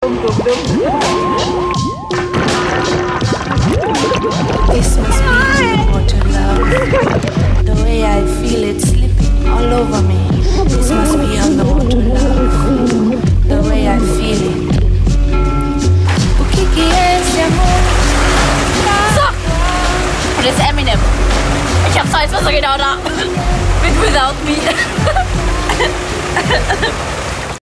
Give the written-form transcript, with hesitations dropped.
This must be underwater love. The way I feel it slipping all over me. This must be underwater love. The way I feel it. O que é esse amor? So! Und jetzt Eminem. Ich hab's weiß, was er genau da. With Without Me.